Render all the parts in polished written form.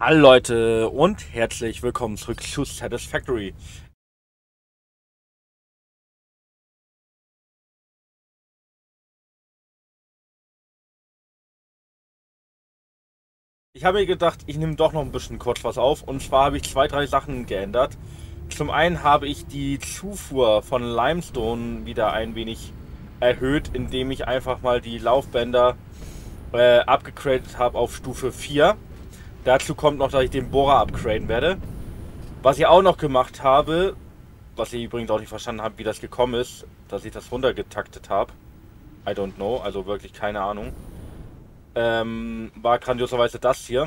Hallo Leute und herzlich willkommen zurück zu Satisfactory. Ich habe mir gedacht, ich nehme doch noch ein bisschen kurz was auf, und zwar habe ich zwei, drei Sachen geändert. Zum einen habe ich die Zufuhr von Limestone wieder ein wenig erhöht, indem ich einfach mal die Laufbänder abgegradet habe auf Stufe 4. Dazu kommt noch, dass ich den Bohrer upgraden werde. Was ich auch noch gemacht habe, was ich übrigens auch nicht verstanden habe, wie das gekommen ist, dass ich das runtergetaktet habe. I don't know, also wirklich keine Ahnung. War grandioserweise das hier.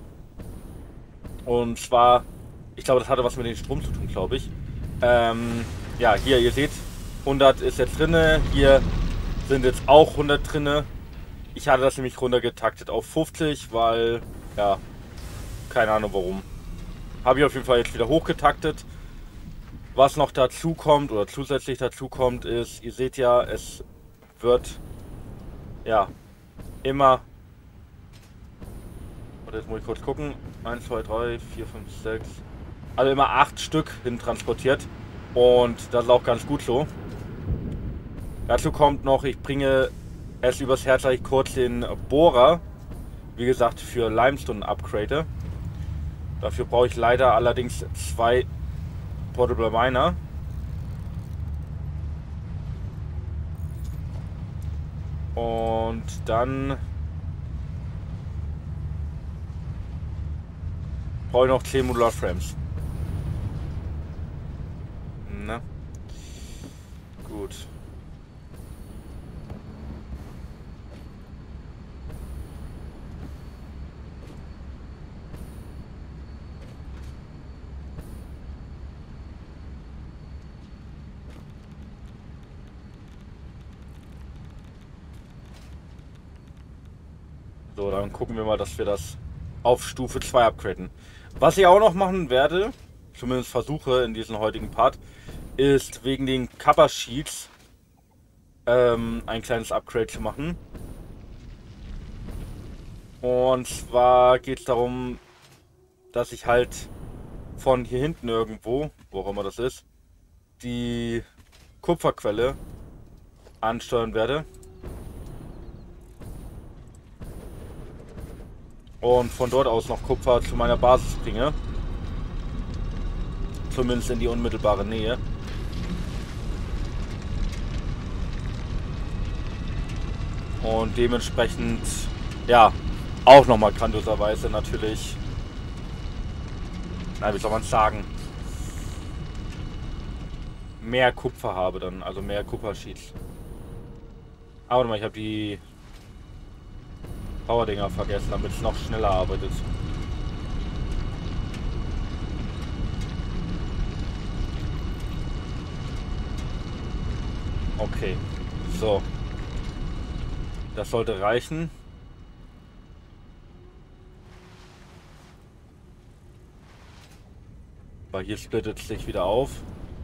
Und zwar, ich glaube, das hatte was mit dem Strom zu tun, glaube ich. Ja, hier, ihr seht, 100 ist jetzt drinne. Hier sind jetzt auch 100 drinne. Ich hatte das nämlich runtergetaktet auf 50, weil, ja, keine Ahnung warum. Habe ich auf jeden Fall jetzt wieder hochgetaktet. Was noch dazu kommt oder zusätzlich dazu kommt, ist, ihr seht ja, es wird, ja, immer. Und jetzt muss ich kurz gucken. 1, 2, 3, 4, 5, 6. Also immer 8 Stück hin transportiert. Und das ist auch ganz gut so. Dazu kommt noch, ich bringe es übers Herz, dass ich kurz den Bohrer, wie gesagt, für Limestone upgrade. Dafür brauche ich leider allerdings 2 Portable Miner. Und dann brauche ich noch 10 Modular Frames. Na, gut. So, dann gucken wir mal, dass wir das auf Stufe 2 upgraden. Was ich auch noch machen werde, zumindest versuche in diesem heutigen Part, ist wegen den Cover Sheets ein kleines Upgrade zu machen. Und zwar geht es darum, dass ich halt von hier hinten irgendwo, wo auch immer das ist, die Kupferquelle ansteuern werde. Und von dort aus noch Kupfer zu meiner Basis bringe. Zumindest in die unmittelbare Nähe. Und dementsprechend, ja, auch nochmal grandioserweise natürlich, na, wie soll man sagen, mehr Kupfer habe dann, also mehr Kupfersheets. Aber mal, ich habe die Power-Dinger vergessen, damit es noch schneller arbeitet. Okay, so. Das sollte reichen. Weil hier splittet es sich wieder auf.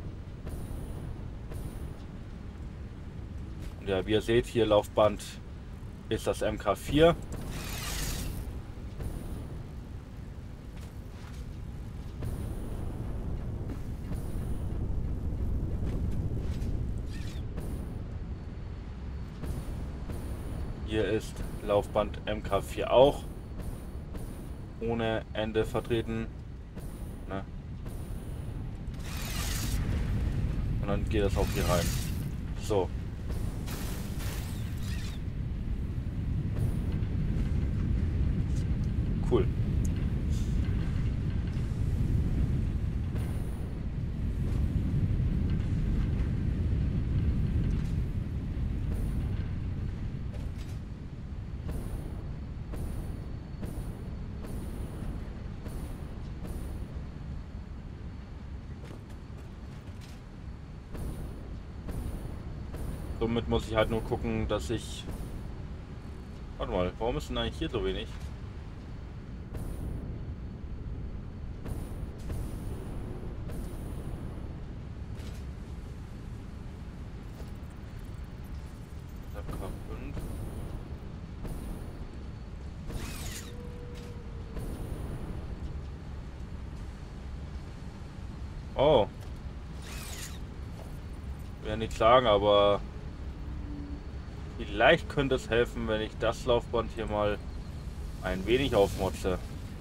Und ja, wie ihr seht, hier Laufband ist das MK4. Hier ist Laufband MK4 auch. Ohne Ende vertreten. Ne? Und dann geht das auch hier rein. So. Cool. Somit muss ich halt nur gucken, dass ich... Warte mal, warum ist denn eigentlich hier so wenig? MK5. Oh. Ich will nicht sagen, aber vielleicht könnte es helfen, wenn ich das Laufband hier mal ein wenig aufmotze.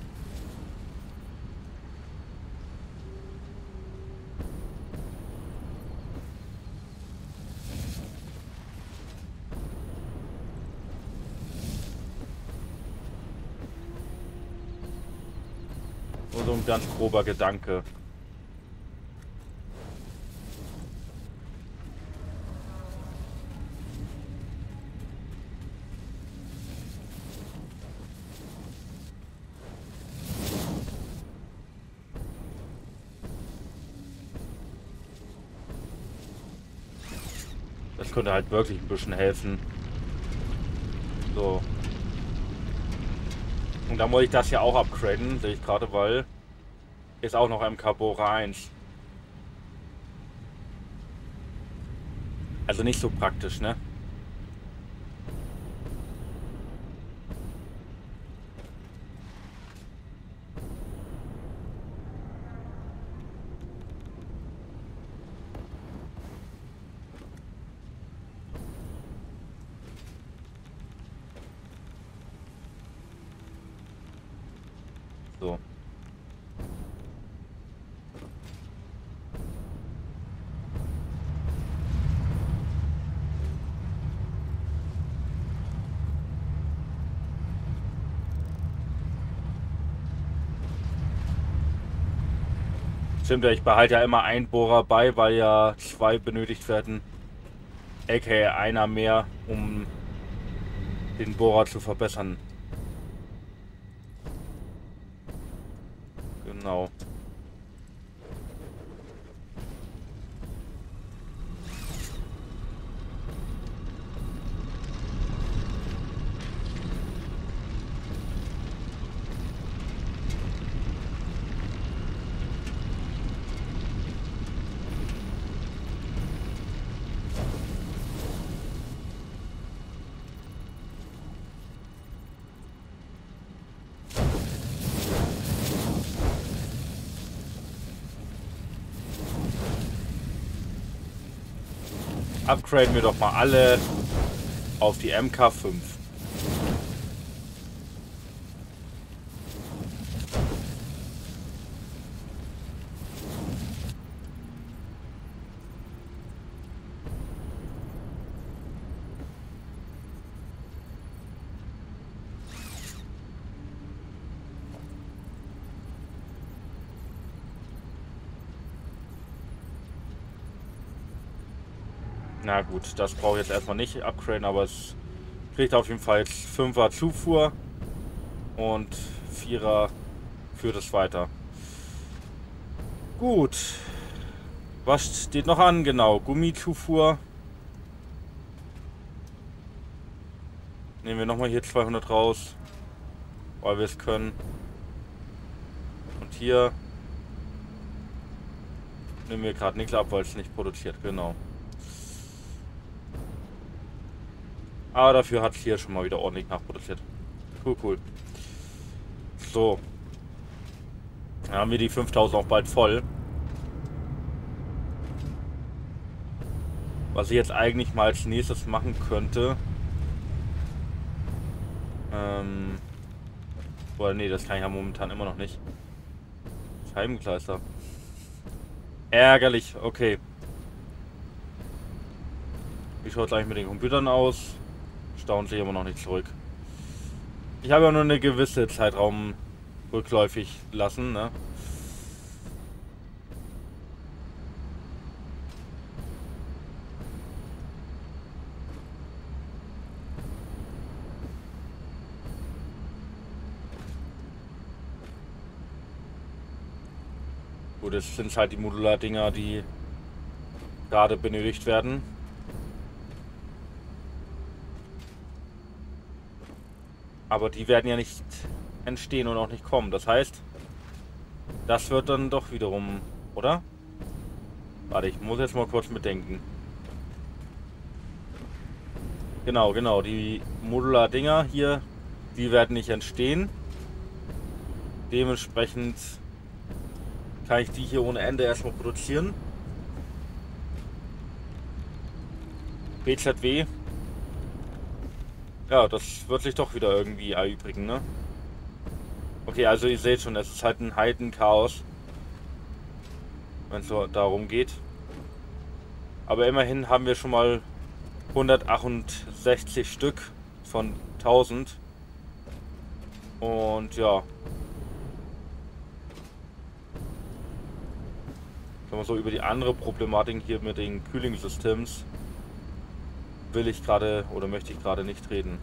Nur so ein ganz grober Gedanke. Das könnte halt wirklich ein bisschen helfen. So. Und dann wollte ich das ja auch upgraden, sehe ich gerade, weil ist auch noch MK Bohrer 1. Also nicht so praktisch, ne? So. Stimmt ja, ich behalte ja immer einen Bohrer bei, weil ja 2 benötigt werden. AKA einer mehr, um den Bohrer zu verbessern. Genau. Upgraden wir doch mal alle auf die MK5. Na gut, das brauche ich jetzt erstmal nicht upgraden, aber es kriegt auf jeden Fall jetzt 5er Zufuhr und 4er führt es weiter. Gut. Was steht noch an? Genau, Gummizufuhr. Nehmen wir nochmal hier 200 raus, weil wir es können. Und hier nehmen wir gerade nichts ab, weil es nicht produziert, genau. Aber dafür hat es hier schon mal wieder ordentlich nachproduziert. Cool, cool. So. Dann haben wir die 5000 auch bald voll. Was ich jetzt eigentlich mal als nächstes machen könnte. Oder nee, das kann ich ja momentan immer noch nicht. Scheibenkleister. Ärgerlich, okay. Wie schaut es eigentlich mit den Computern aus? Staunt sich immer noch nicht zurück. Ich habe ja nur eine gewisse Zeitraum rückläufig lassen, ne? Gut, jetzt sind es halt die Modular-Dinger, die gerade benötigt werden. Aber die werden ja nicht entstehen und auch nicht kommen. Das heißt, das wird dann doch wiederum, oder? Warte, ich muss jetzt mal kurz mitdenken. Genau, die Modular-Dinger hier, die werden nicht entstehen. Dementsprechend kann ich die hier ohne Ende erstmal produzieren. BZW. Ja, das wird sich doch wieder irgendwie erübrigen, ne? Okay, also ihr seht schon, es ist halt ein Heidenchaos, wenn es so darum geht. Aber immerhin haben wir schon mal 168 Stück von 1000. Und ja. Wenn man so über die andere Problematik hier mit den Kühlungssystems will ich gerade oder möchte ich gerade nicht reden.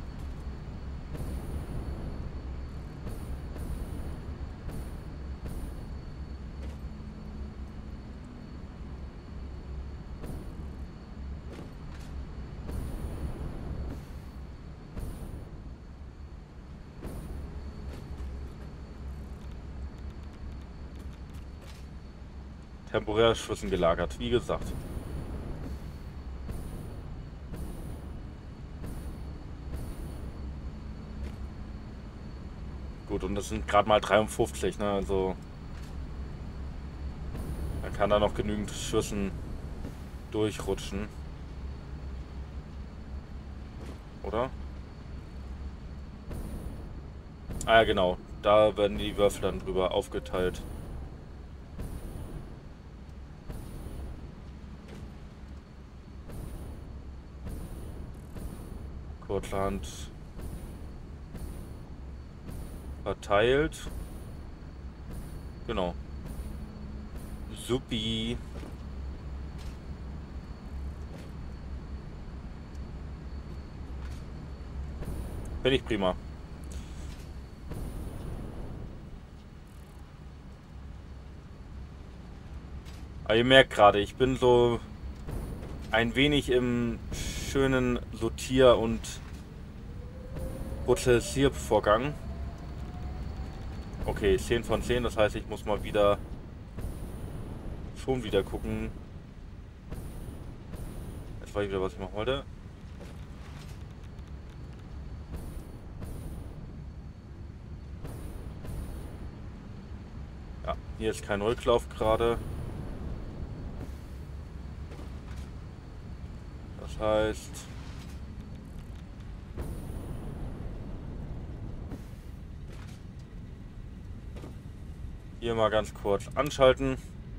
Temporär Schüssen gelagert, wie gesagt. Gut, und das sind gerade mal 53, ne? Also man kann da noch genügend Schüssen durchrutschen. Oder? Ah ja, genau. Da werden die Würfel dann drüber aufgeteilt. Kurzerhand verteilt. Genau. Supi. Finde ich prima. Aber ihr merkt gerade, ich bin so ein wenig im schönen Sortier- und Prozessiervorgang. Okay, 10 von 10, das heißt, ich muss mal wieder schon wieder gucken. Jetzt weiß ich wieder, was ich machen wollte. Ja, hier ist kein Rücklauf gerade. Das heißt, hier mal ganz kurz anschalten.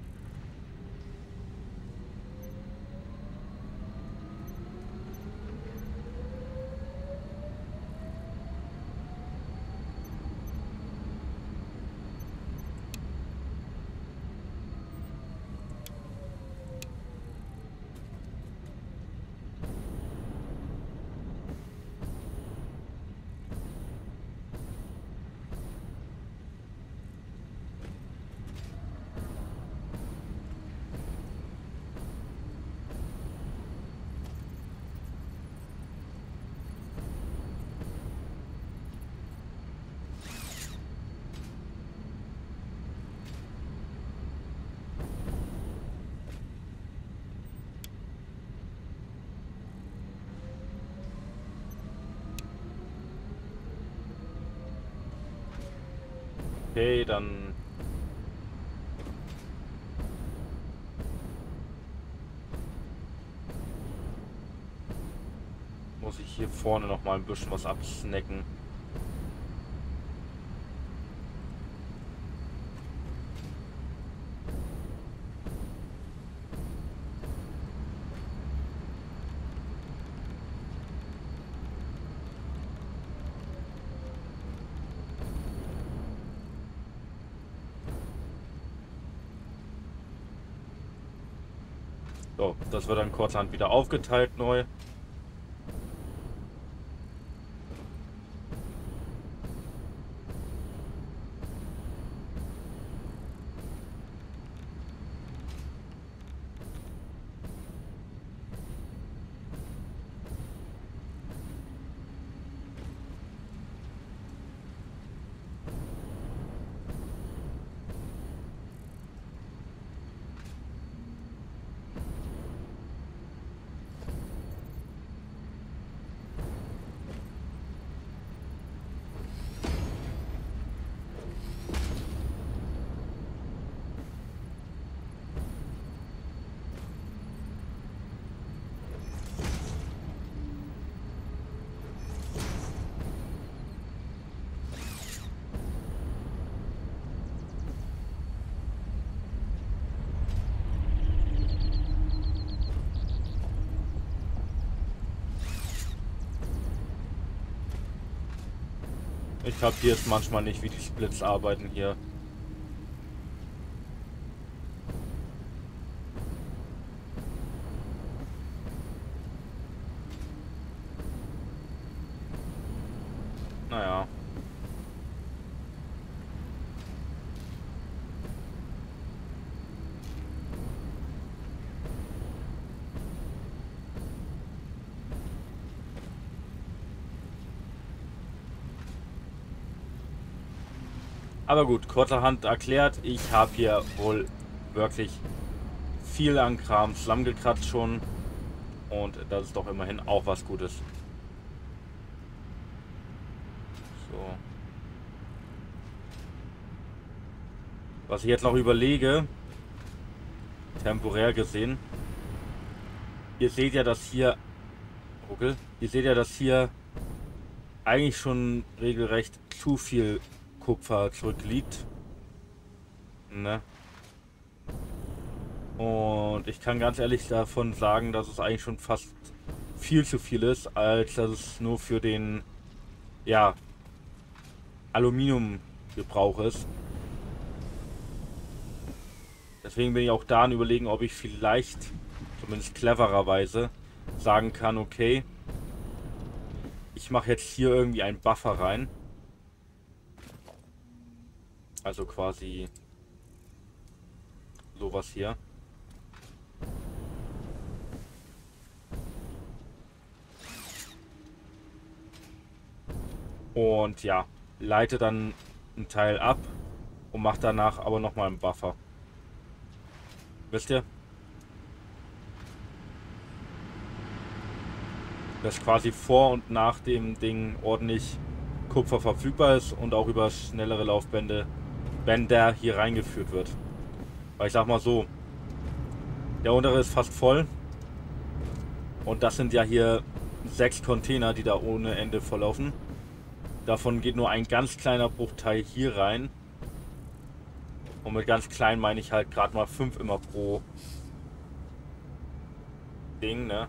Okay, dann muss ich hier vorne noch mal ein bisschen was absnacken. So, das wird dann kurzerhand wieder aufgeteilt neu. Ich kapiere es manchmal nicht, wie die Splits arbeiten hier. Naja. Aber gut, kurzerhand erklärt, ich habe hier wohl wirklich viel an Kram zusammengekratzt schon. Und das ist doch immerhin auch was Gutes. So. Was ich jetzt noch überlege, temporär gesehen, ihr seht ja, dass hier, okay, ihr seht ja, dass hier eigentlich schon regelrecht zu viel Kupfer zurückliegt. Ne? Und ich kann ganz ehrlich davon sagen, dass es eigentlich schon fast viel zu viel ist, als dass es nur für den, ja, Aluminiumgebrauch ist. Deswegen bin ich auch da an Überlegen, ob ich vielleicht, zumindest clevererweise, sagen kann, okay, ich mache jetzt hier irgendwie einen Buffer rein. Also quasi sowas hier. Und ja, leite dann einen Teil ab und mache danach aber nochmal einen Buffer. Wisst ihr? Dass quasi vor und nach dem Ding ordentlich Kupfer verfügbar ist und auch über schnellere Bänder hier reingeführt wird. Weil ich sag mal so, der untere ist fast voll und das sind ja hier 6 Container, die da ohne Ende volllaufen. Davon geht nur ein ganz kleiner Bruchteil hier rein. Und mit ganz klein meine ich halt gerade mal 5 immer pro Ding, ne?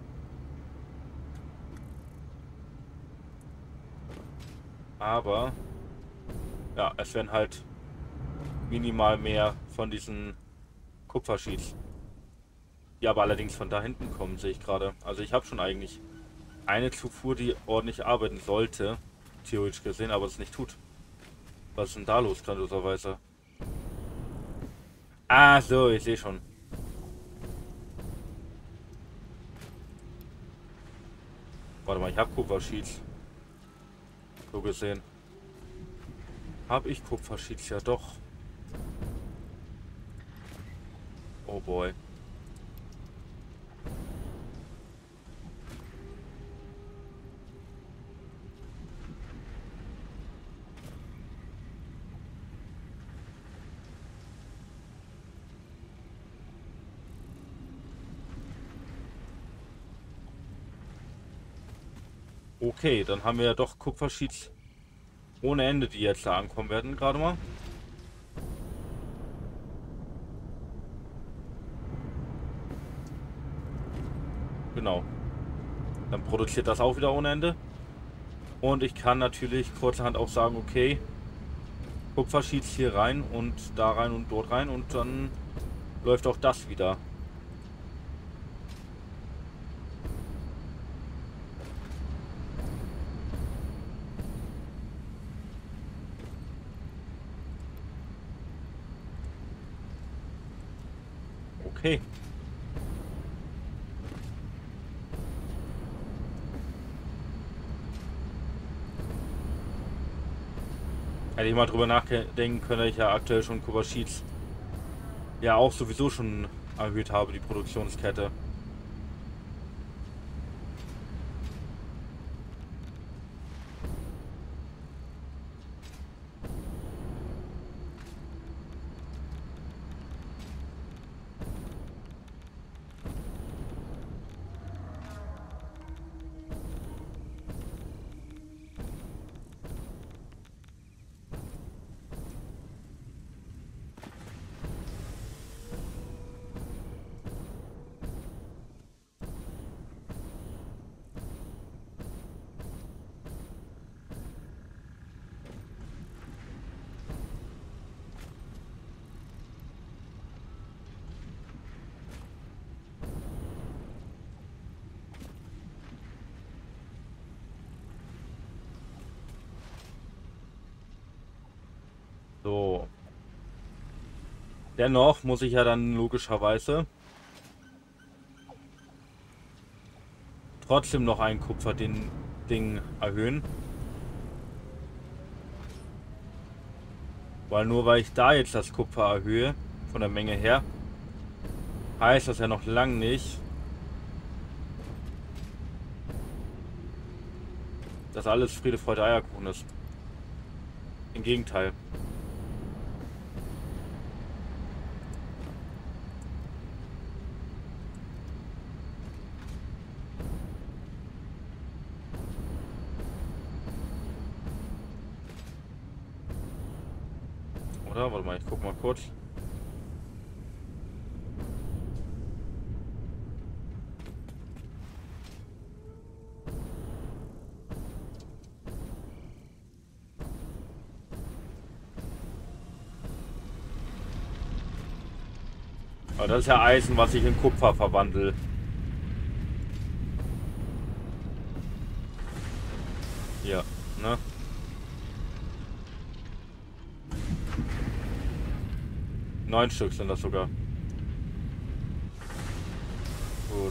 Aber ja, es werden halt minimal mehr von diesen Kupfersheets. Die aber allerdings von da hinten kommen, sehe ich gerade. Also ich habe schon eigentlich eine Zufuhr, die ordentlich arbeiten sollte, theoretisch gesehen, aber es nicht tut. Was ist denn da los, grandioserweise? Ah, so, ich sehe schon. Warte mal, ich habe Kupfersheets. So gesehen. Habe ich Kupfersheets? Ja doch. Oh boy. Okay, dann haben wir ja doch Kupfersheets ohne Ende, die jetzt da ankommen werden, gerade mal. Genau. Dann produziert das auch wieder ohne Ende. Und ich kann natürlich kurzerhand auch sagen, okay, Kupfersheets hier rein und da rein und dort rein und dann läuft auch das wieder. Okay. Hätte ich mal drüber nachdenken können, dass ich ja aktuell schon Kupfersheets ja auch sowieso schon erhöht habe, die Produktionskette. Dennoch muss ich ja dann logischerweise trotzdem noch einen Kupfer den Ding erhöhen. Weil nur weil ich da jetzt das Kupfer erhöhe, von der Menge her, heißt das ja noch lang nicht, dass alles Friede, Freude, Eierkuchen ist. Im Gegenteil. Oder? Warte mal, ich guck mal kurz. Aber das ist ja Eisen, was ich in Kupfer verwandle. Hier, ne? Neun Stück sind das sogar. Gut.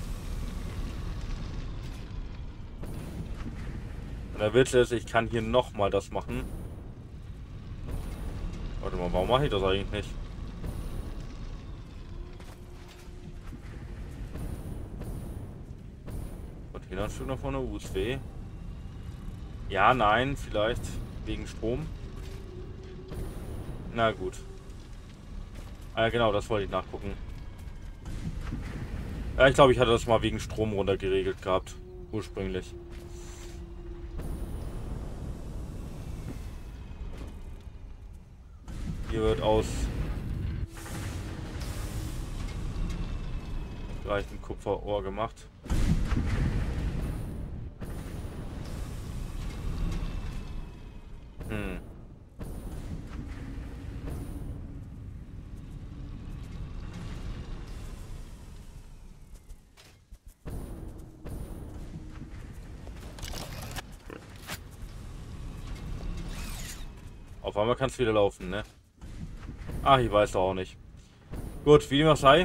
Und der Witz ist, ich kann hier nochmal das machen. Warte mal, warum mache ich das eigentlich nicht? Containerstück nach vorne, USW. Ja, nein, vielleicht wegen Strom. Na gut. Ah, ja, genau, das wollte ich nachgucken. Ja, ich glaube, ich hatte das mal wegen Strom runter geregelt gehabt. Ursprünglich. Hier wird aus leichtem Kupferohr gemacht. Auf einmal kann es wieder laufen, ne? Ach, ich weiß doch auch nicht. Gut, wie dem auch sei.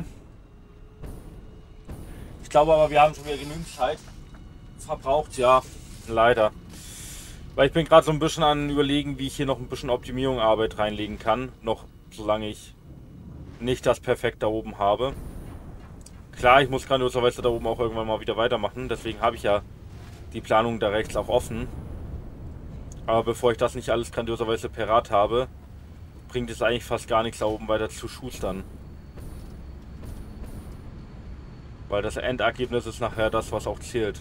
Ich glaube aber, wir haben schon wieder genügend Zeit verbraucht, ja, leider. Weil ich bin gerade so ein bisschen an überlegen, wie ich hier noch ein bisschen Optimierung Arbeit reinlegen kann. Noch solange ich nicht das perfekt da oben habe. Klar, ich muss grandioserweise da oben auch irgendwann mal wieder weitermachen. Deswegen habe ich ja die Planung da rechts auch offen. Aber bevor ich das nicht alles grandioserweise parat habe, bringt es eigentlich fast gar nichts da oben weiter zu schustern. Weil das Endergebnis ist nachher das, was auch zählt.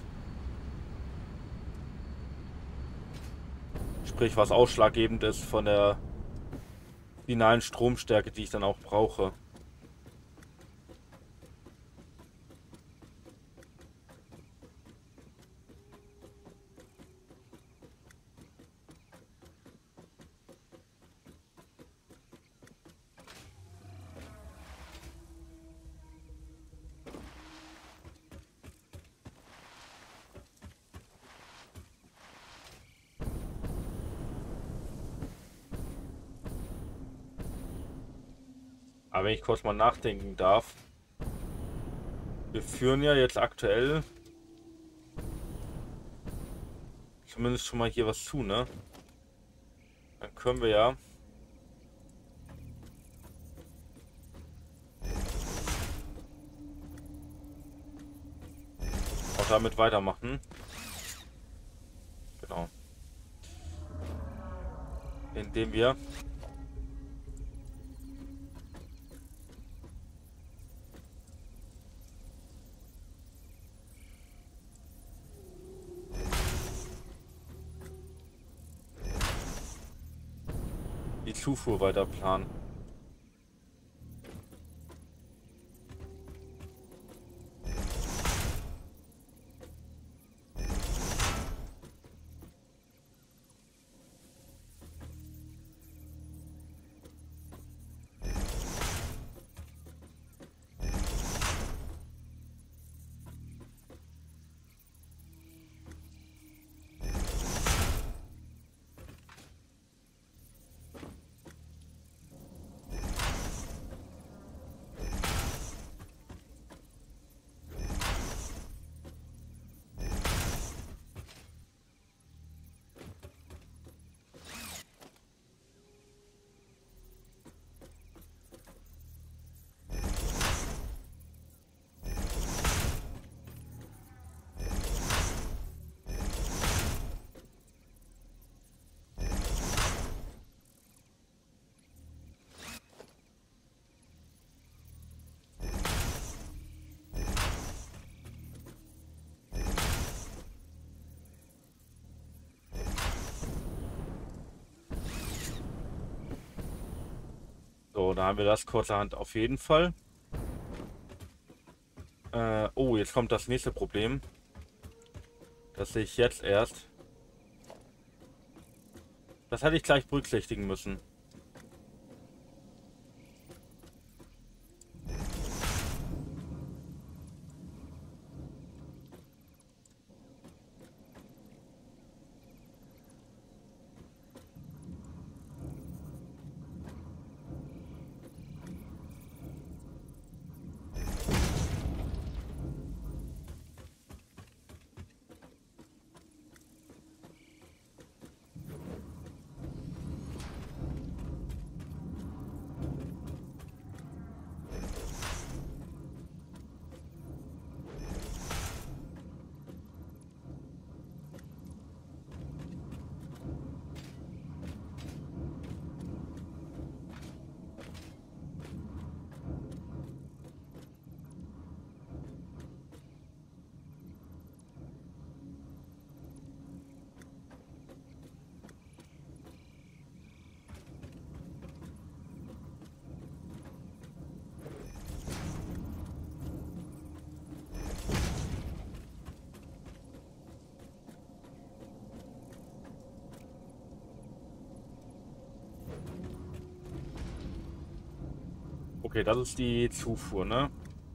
Sprich, was ausschlaggebend ist von der finalen Stromstärke, die ich dann auch brauche. Aber wenn ich kurz mal nachdenken darf, wir führen ja jetzt aktuell zumindest schon mal hier was zu, ne? Dann können wir ja auch damit weitermachen. Genau. Indem wir die Zufuhr weiter planen. So, da haben wir das kurzerhand auf jeden Fall. Oh, jetzt kommt das nächste Problem. Das sehe ich jetzt erst. Das hätte ich gleich berücksichtigen müssen. Okay, das ist die Zufuhr, ne?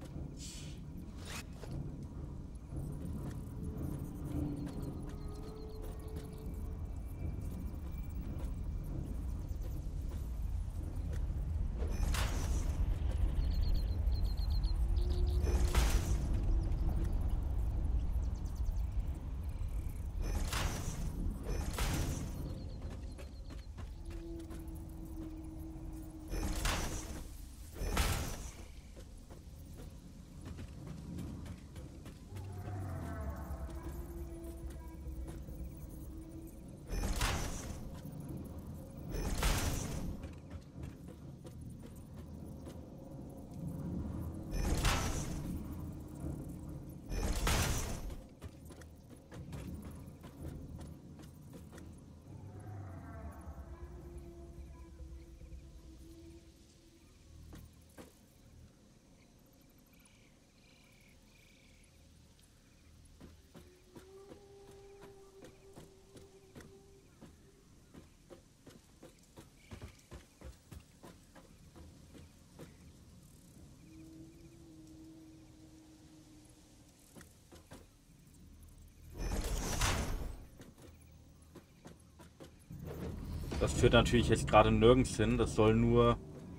Das führt natürlich jetzt gerade nirgends hin. Das soll nur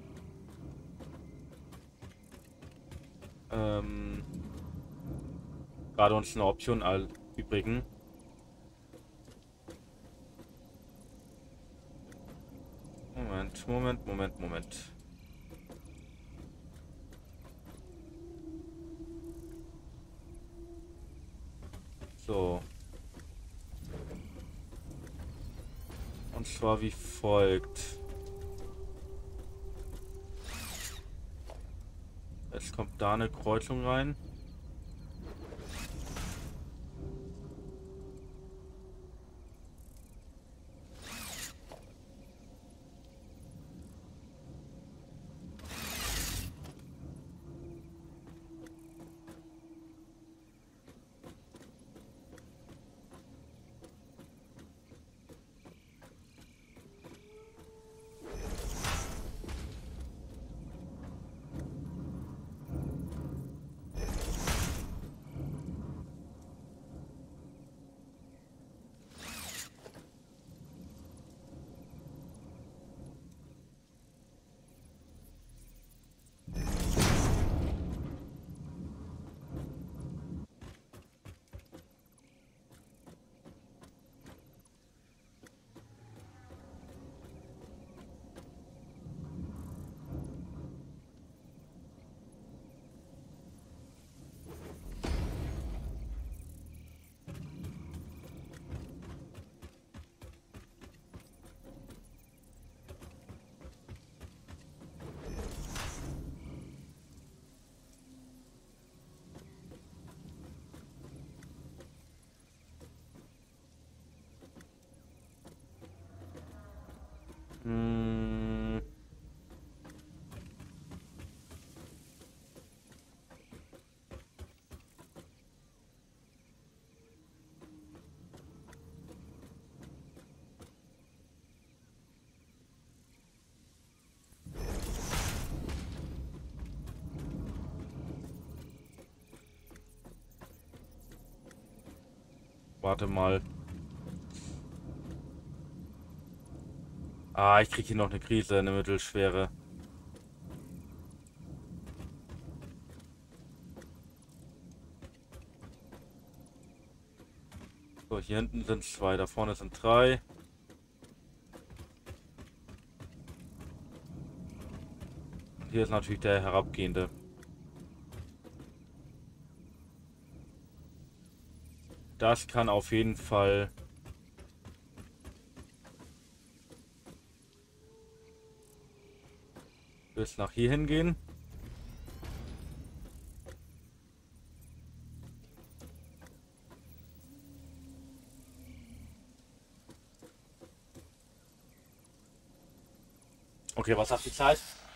gerade uns eine Option übrigen. Moment. So. Und zwar wie folgt. Es kommt da eine Kreuzung rein. Warte mal. Ah, ich kriege hier noch eine Krise, eine mittelschwere. So, hier hinten sind 2, da vorne sind 3. Hier ist natürlich der herabgehende. Das kann auf jeden Fall bis nach hier hingehen. Okay, was hat die Zeit?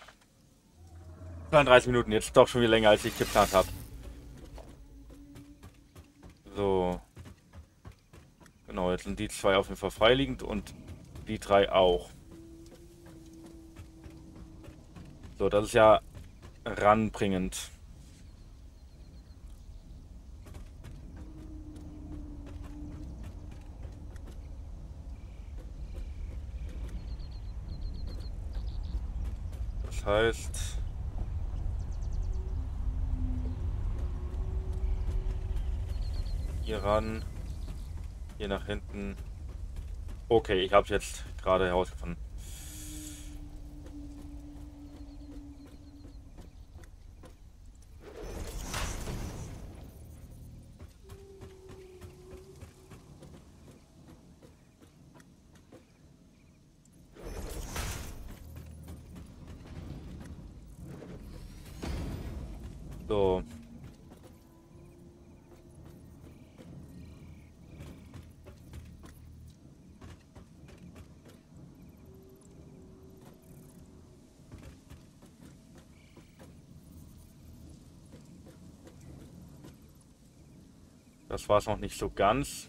32 Minuten, jetzt doch schon wieder länger, als ich geplant habe. So. Genau, jetzt sind die 2 auf jeden Fall freiliegend und die 3 auch. So, das ist ja ranbringend. Das heißt... Hier ran. Hier nach hinten. Okay, ich habe es jetzt gerade herausgefunden. So. Das war es noch nicht so ganz.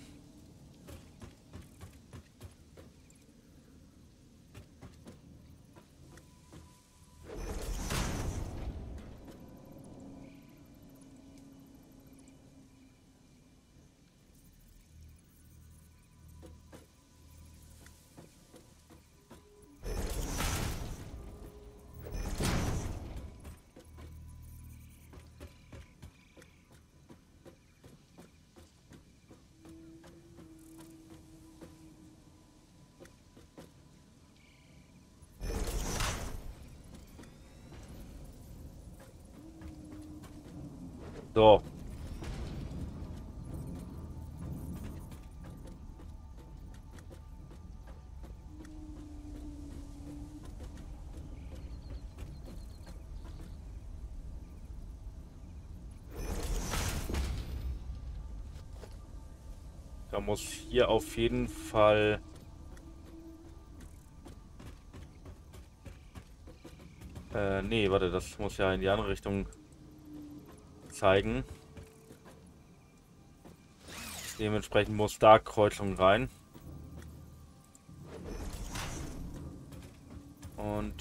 So. Da muss hier auf jeden Fall... nee, warte, das muss ja in die andere Richtung zeigen. Dementsprechend muss da Kreuzung rein. Und...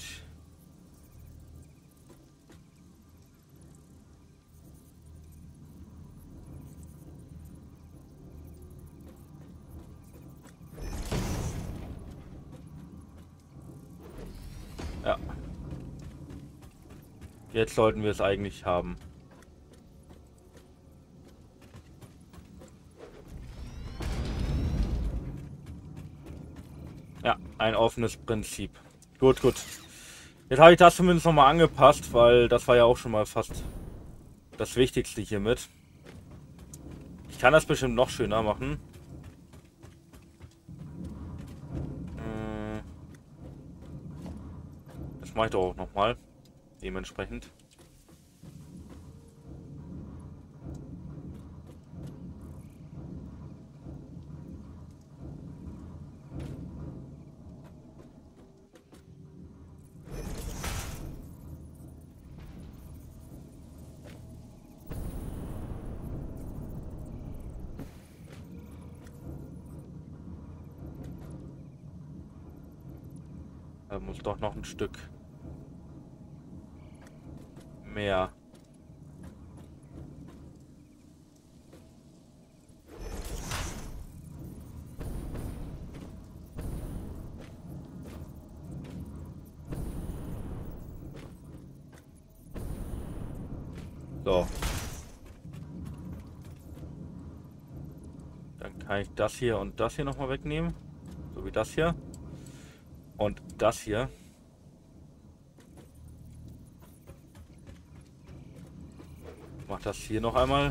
ja. Jetzt sollten wir es eigentlich haben. Ja, ein offenes Prinzip. Gut, gut. Jetzt habe ich das zumindest nochmal angepasst, weil das war ja auch schon mal fast das Wichtigste hiermit. Ich kann das bestimmt noch schöner machen. Das mache ich doch auch nochmal. Dementsprechend. Da muss doch noch ein Stück mehr. So. Dann kann ich das hier und das hier nochmal wegnehmen. So wie das hier. Und das hier. Mach das hier noch einmal.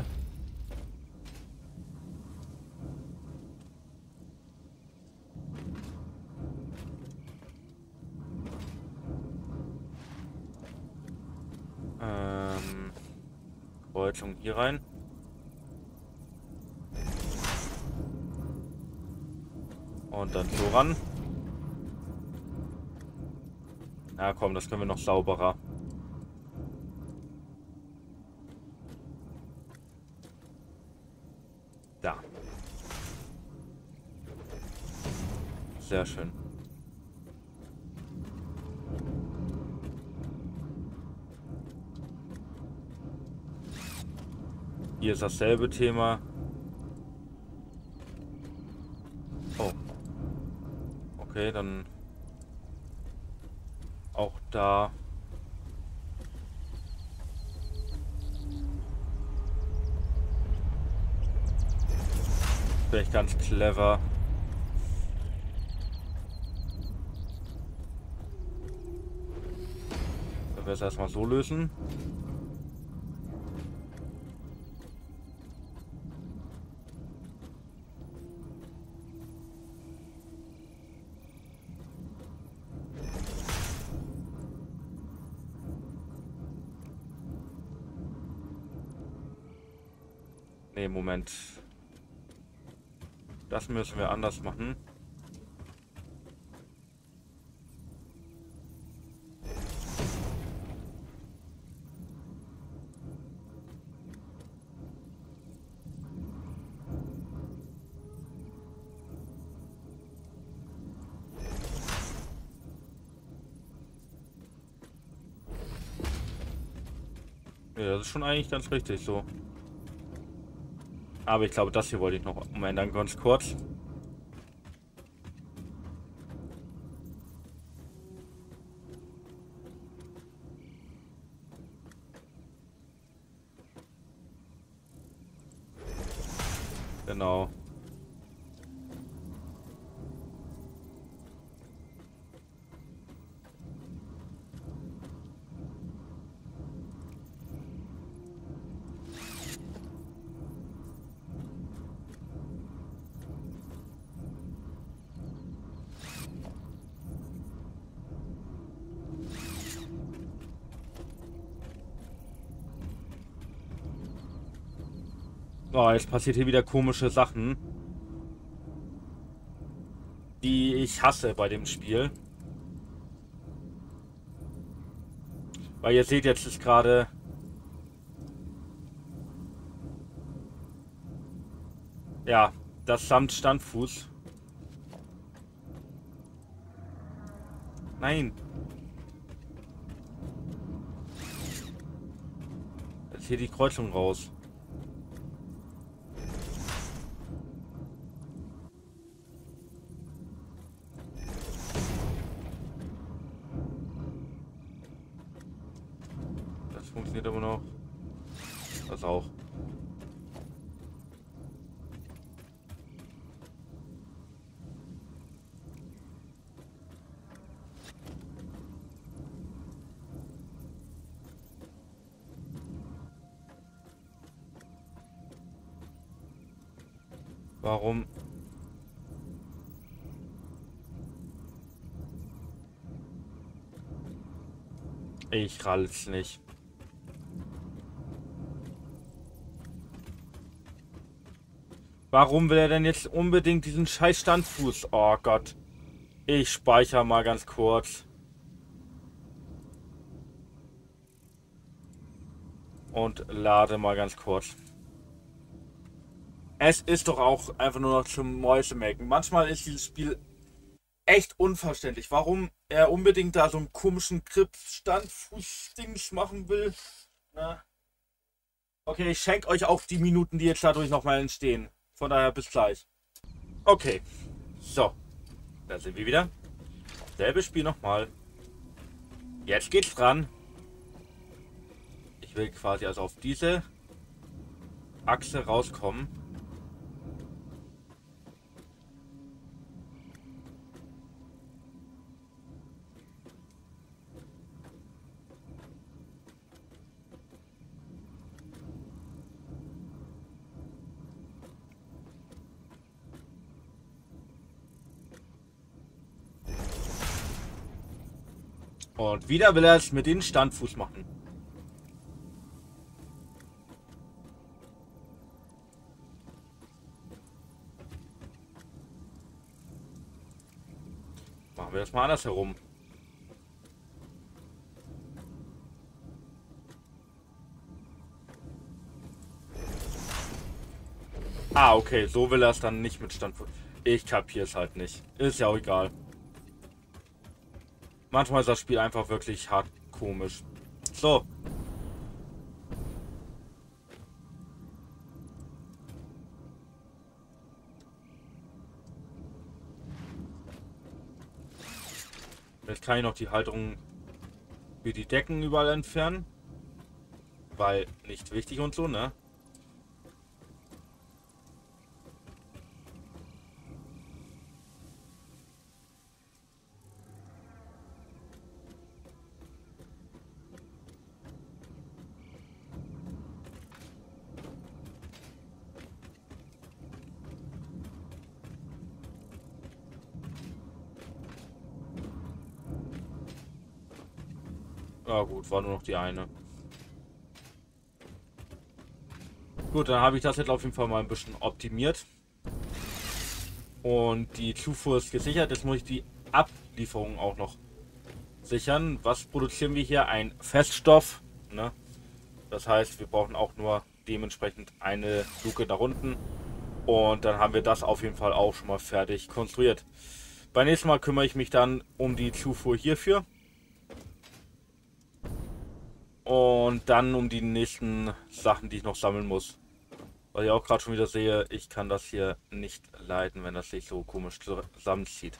Kreuzung hier rein. Und dann so ran. Na komm, das können wir noch sauberer. Da. Sehr schön. Hier ist dasselbe Thema. Oh. Okay, dann auch da. Vielleicht ganz clever. Wenn wir es erstmal so lösen. Nee, Moment. Das müssen wir anders machen. Ja, das ist schon eigentlich ganz richtig so. Aber ich glaube, das hier wollte ich noch umändern, ganz kurz. Genau. Oh, jetzt passiert hier wieder komische Sachen, die ich hasse bei dem Spiel. Weil ihr seht, jetzt ist gerade ja das samt Standfuß. Nein. Jetzt hier die Kreuzung raus. Das funktioniert aber noch. Das auch. Warum? Ich rall's nicht. Warum will er denn jetzt unbedingt diesen scheiß Standfuß? Oh Gott. Ich speichere mal ganz kurz. Und lade mal ganz kurz. Es ist doch auch einfach nur noch zum Mäusemelken. Manchmal ist dieses Spiel echt unverständlich, warum er unbedingt da so einen komischen Grip-Standfuß-Dings machen will. Na. Okay, ich schenke euch auch die Minuten, die jetzt dadurch nochmal entstehen. Von daher bis gleich. Okay, so. Da sind wir wieder. Selbes Spiel nochmal. Jetzt geht's dran. Ich will quasi also auf diese Achse rauskommen. Und wieder will er es mit den Standfuß machen. Machen wir das mal andersherum. Ah, okay, so will er es dann nicht mit Standfuß. Ich kapiere es halt nicht. Ist ja auch egal. Manchmal ist das Spiel einfach wirklich hart komisch. So. Jetzt kann ich noch die Halterung für die Decken überall entfernen. Weil nicht wichtig und so, ne? Ja gut, war nur noch die eine. Gut, dann habe ich das jetzt auf jeden Fall mal ein bisschen optimiert. Und die Zufuhr ist gesichert. Jetzt muss ich die Ablieferung auch noch sichern. Was produzieren wir hier? Ein Feststoff. Ne? Das heißt, wir brauchen auch nur dementsprechend eine Luke da unten. Und dann haben wir das auf jeden Fall auch schon mal fertig konstruiert. Beim nächsten Mal kümmere ich mich dann um die Zufuhr hierfür. Und dann um die nächsten Sachen, die ich noch sammeln muss. Weil ich auch gerade schon wieder sehe, ich kann das hier nicht leiten, wenn das sich so komisch zusammenzieht.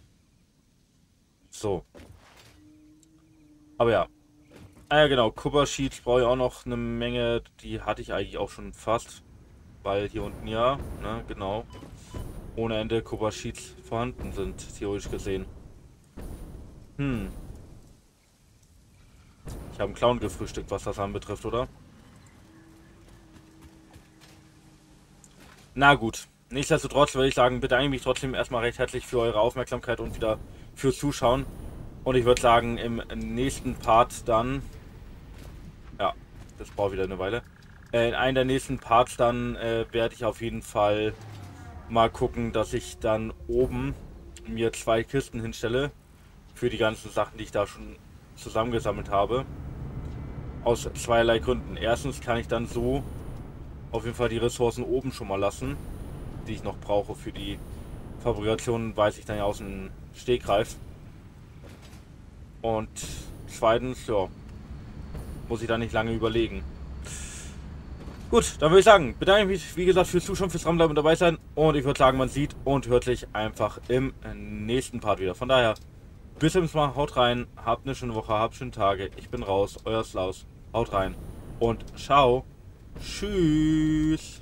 So. Aber ja. Ah ja genau, Copper Sheets brauche ich auch noch eine Menge. Die hatte ich eigentlich auch schon fast. Weil hier unten ja, ne, genau. Ohne Ende Copper Sheets vorhanden sind, theoretisch gesehen. Ich habe einen Clown gefrühstückt, was das anbetrifft, oder? Na gut. Nichtsdestotrotz würde ich sagen, bedanke mich trotzdem erstmal recht herzlich für eure Aufmerksamkeit und wieder fürs Zuschauen. Und ich würde sagen, im nächsten Part dann... Ja, das braucht wieder eine Weile. In einem der nächsten Parts dann werde ich auf jeden Fall mal gucken, dass ich dann oben mir 2 Kisten hinstelle. Für die ganzen Sachen, die ich da schon zusammengesammelt habe. Aus zweierlei Gründen. Erstens kann ich dann so auf jeden Fall die Ressourcen oben schon mal lassen, die ich noch brauche für die Fabrikation, weiß ich dann ja aus dem Stegreif. Und zweitens, ja, muss ich da nicht lange überlegen. Gut, dann würde ich sagen, bedanke mich, wie gesagt, fürs Zuschauen, fürs Dranbleiben und dabei sein. Und ich würde sagen, man sieht und hört sich einfach im nächsten Part wieder. Von daher, bis zum nächsten Mal, haut rein, habt eine schöne Woche, habt schöne Tage. Ich bin raus, euer Slaus. Haut rein und ciao. Tschüss.